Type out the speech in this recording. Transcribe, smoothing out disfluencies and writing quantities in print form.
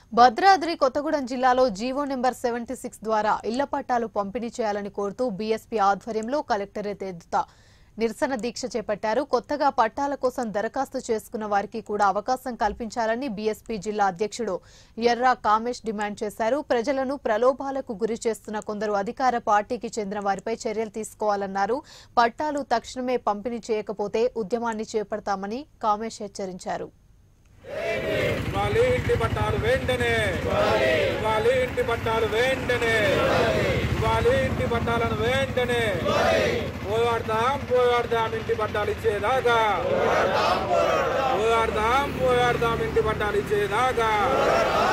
భద్రాద్రి కొత్తగూడెం జిల్లాలో GO number 76 ద్వారా ఇళ్ల పట్టాలు పంపిణీ చేయాలని కోరుతూ బీఎస్పీ ఆధ్వర్యంలో కలెక్టరేట్ ఎదుట నిరసన దీక్ష చేపట్టారు. కొత్తగా పట్టాల కోసం దరఖాస్తు చేసుకున్న వారికి కూడా అవకాశం కల్పించాలని బీఎస్పీ జిల్లా అధ్యక్షుడు ఎర్రా కామేష్ డిమాండ్ చేశారు. ప్రజలను ప్రలోభాలకు గురి చేస్తున్న కొందరు అధికార పార్టీకి చెందిన వారిపై చర్యలు తీసుకోవాలన్నారు. పట్టాలు తక్షణమే పంపిణీ చేయకపోతే ఉద్యమాన్ని చేపడతామని కామేష్ హెచ్చరించారు. ఇంటి పట్టాలు వెంటనే ఇంటి పట్టాలు వెంటనే ఇంటి పట్టాలను వెంటనే పోరాడదాం ఇంటి పట్టాలు ఇచ్చేదాకా పోరాడదాం ఇంటి పట్టాలు ఇచ్చేదాకా